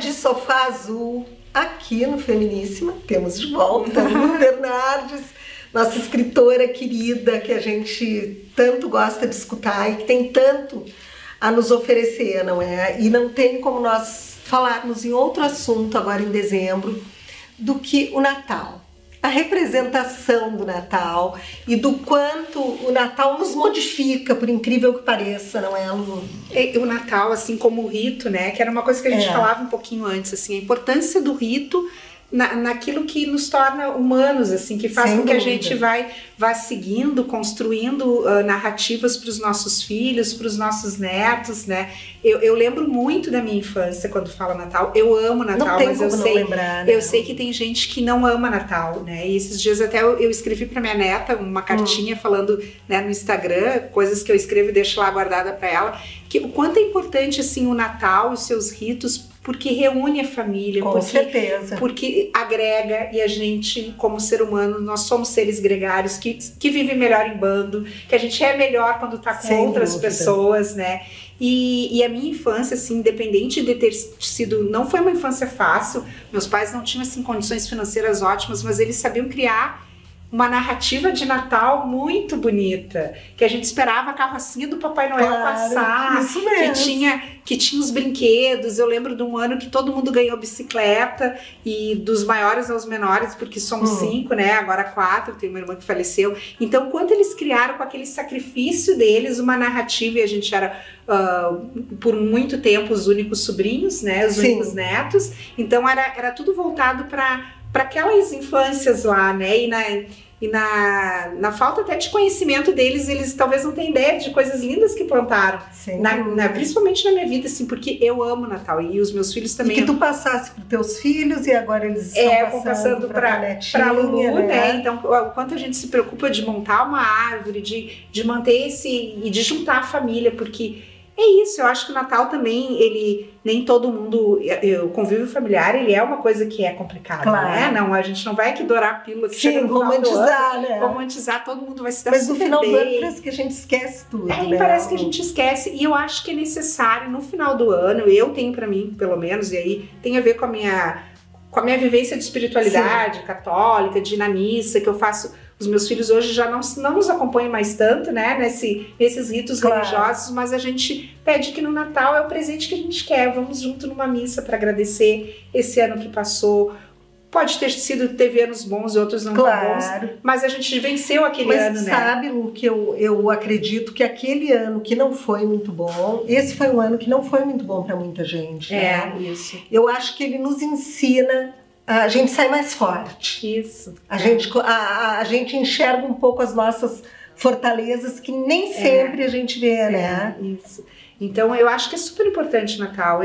de sofá azul aqui no Feminíssima. Temos de volta Lu Bernardes, nossa escritora querida, que a gente tanto gosta de escutar e que tem tanto a nos oferecer, não é? E não tem como nós falarmos em outro assunto agora em dezembro do que o Natal. A representação do Natal e do quanto o Natal nos modifica, por incrível que pareça, não é, Lu? O Natal, assim como o rito, né, que era uma coisa que a gente falava um pouquinho antes, assim, a importância do rito naquilo que nos torna humanos, assim, que faz com que a gente vá seguindo, construindo narrativas para os nossos filhos, para os nossos netos, né? Eu lembro muito da minha infância quando fala Natal. Eu amo Natal, mas eu sei que tem gente que não ama Natal, né? E esses dias até eu escrevi para minha neta uma cartinha falando, né, no Instagram, coisas que eu escrevo e deixo lá guardada para ela, que o quanto é importante, assim, o Natal, os seus ritos, porque reúne a família, com certeza, porque agrega, e a gente, como ser humano, nós somos seres gregários que vivem melhor em bando, que a gente é melhor quando tá com outras pessoas, né? E a minha infância, assim, independente de ter sido, não foi uma infância fácil, meus pais não tinham, assim, condições financeiras ótimas, mas eles sabiam criar uma narrativa de Natal muito bonita, que a gente esperava a carrocinha do Papai Noel passar, isso mesmo. que tinha os brinquedos. Eu lembro de um ano que todo mundo ganhou bicicleta, e dos maiores aos menores, porque somos 5, né, agora 4, tem uma irmã que faleceu. Então, quanto eles criaram com aquele sacrifício deles, uma narrativa, e a gente era, por muito tempo, os únicos sobrinhos, né, os únicos netos. Então, era tudo voltado para aquelas infâncias lá, né, e na falta até de conhecimento deles, eles talvez não tenham ideia de coisas lindas que plantaram, principalmente na minha vida, assim, porque eu amo Natal, e os meus filhos também. E que tu passasse para os teus filhos, e agora eles estão passando para Lulu, né? Então, o quanto a gente se preocupa de montar uma árvore, de manter e de juntar a família, porque é isso. Eu acho que o Natal também, nem todo mundo, o convívio familiar, ele é uma coisa que é complicado, né? Não, a gente não vai aqui dourar a pílula que chega no romantizar, né? Romantizar, todo mundo vai se dar Mas no final do ano parece que a gente esquece tudo, né? Parece que a gente esquece, e eu acho que é necessário no final do ano, eu tenho pra mim, pelo menos, e aí tem a ver com a minha vivência de espiritualidade católica, de ir na missa, que eu faço. Os meus filhos hoje já não nos acompanham mais tanto, né, nesses ritos religiosos, mas a gente pede que no Natal é o presente que a gente quer. Vamos junto numa missa para agradecer esse ano que passou. Pode teve anos bons e outros não tão bons, mas a gente venceu aquele ano, né? Mas sabe, Lu, que eu acredito que aquele ano que não foi muito bom, esse foi um ano que não foi muito bom para muita gente. Isso. Eu acho que ele nos ensina, a gente sai mais forte. Isso. A gente enxerga um pouco as nossas fortalezas que nem sempre a gente vê, né? Isso. Então, eu acho que é super importante o Natal.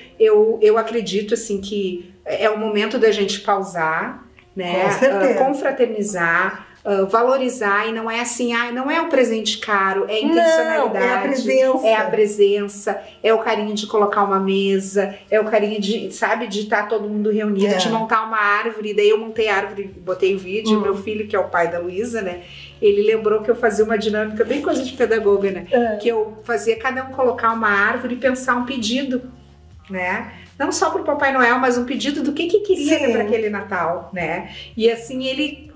Eu acredito, assim, que é o momento da gente pausar, né? Com certeza. Confraternizar, valorizar, e não é assim, não é o presente caro, é a intencionalidade, não, é a presença, é o carinho de colocar uma mesa, é o carinho de, sabe, de estar todo mundo reunido, de montar uma árvore. Daí eu montei a árvore, botei o vídeo, meu filho, que é o pai da Luísa, né, ele lembrou que eu fazia uma dinâmica bem coisa de pedagoga, né, que eu fazia cada um colocar uma árvore e pensar um pedido, né, não só para o Papai Noel, mas um pedido do que queria para aquele Natal, né, e assim ele...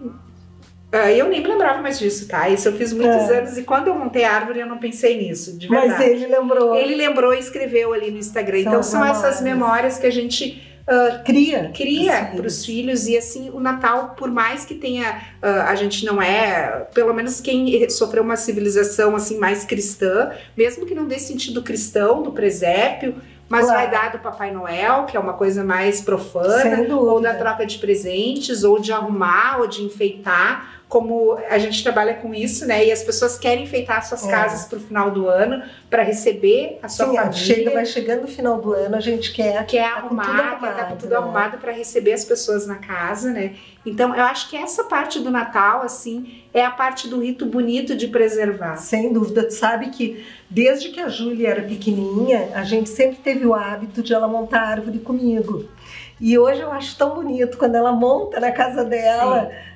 Eu nem me lembrava mais disso, tá? Isso eu fiz muitos anos, e quando eu montei a árvore eu não pensei nisso, de verdade. Mas ele lembrou. Ele lembrou e escreveu ali no Instagram. Então são essas memórias que a gente cria para os filhos. E assim, o Natal, por mais que tenha, a gente não é, pelo menos quem sofreu uma civilização assim mais cristã, mesmo que não dê sentido cristão do presépio, mas vai dar do Papai Noel, que é uma coisa mais profana, ou da troca de presentes, ou de arrumar, ou de enfeitar. Como a gente trabalha com isso, né? E as pessoas querem enfeitar suas casas para o final do ano, para receber a sua família. Vai chegando o final do ano, a gente quer arrumar, quer estar com tudo arrumado para receber as pessoas na casa, né? Então, eu acho que essa parte do Natal, assim, é a parte do rito bonito de preservar. Sem dúvida. Tu sabe que desde que a Júlia era pequenininha, a gente sempre teve o hábito de ela montar árvore comigo. E hoje eu acho tão bonito quando ela monta na casa dela,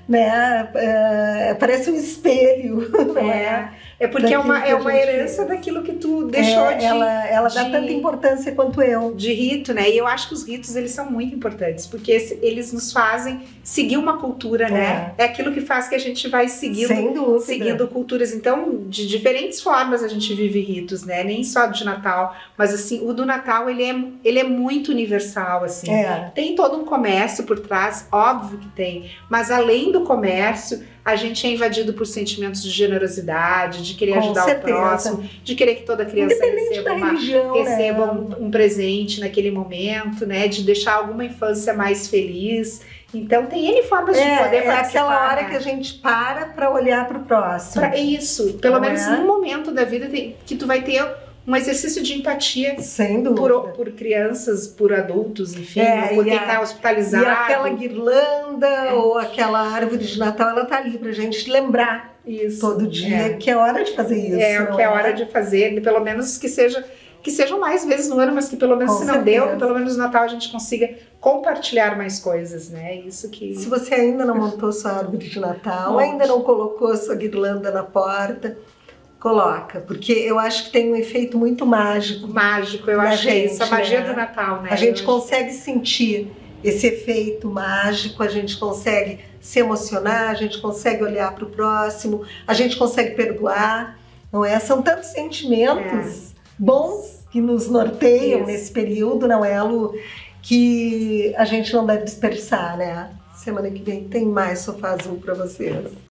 né? Parece um espelho, não é? É porque é uma herança daquilo que tu deixou de... Ela dá tanta importância quanto eu. De rito, né? E eu acho que os ritos, eles são muito importantes, porque eles nos fazem seguir uma cultura, né? É aquilo que faz que a gente vai seguindo culturas. Então, de diferentes formas a gente vive ritos, né? Nem só de Natal, mas assim, o do Natal, ele é muito universal, assim. Tem todo um comércio por trás, óbvio que tem, mas além do comércio, a gente é invadido por sentimentos de generosidade, de querer ajudar o próximo, de querer que toda criança receba um presente naquele momento, né? De deixar alguma infância mais feliz. Então tem N formas de poder participar. É aquela hora que a gente para olhar para o próximo. Isso, pelo menos num momento da vida que tu vai ter um exercício de empatia. Sem dúvida. Por crianças, por adultos, enfim, por quem está hospitalizado. E aquela guirlanda ou aquela árvore de Natal, ela tá ali pra gente lembrar todo dia que é hora de fazer isso. Que é hora de fazer, pelo menos que sejam mais vezes no ano, mas que pelo menos não deu, que pelo menos no Natal a gente consiga compartilhar mais coisas, né? Isso que... Se você ainda não montou sua árvore de Natal, ainda não colocou sua guirlanda na porta, coloca, porque eu acho que tem um efeito muito mágico. Eu acho isso, a magia do Natal, né? A gente consegue sentir esse efeito mágico, a gente consegue se emocionar, a gente consegue olhar para o próximo, a gente consegue perdoar, não é? São tantos sentimentos bons que nos norteiam nesse período, não é, Lu? Que a gente não deve desperdiçar, né? Semana que vem tem mais Sofá Azul para vocês.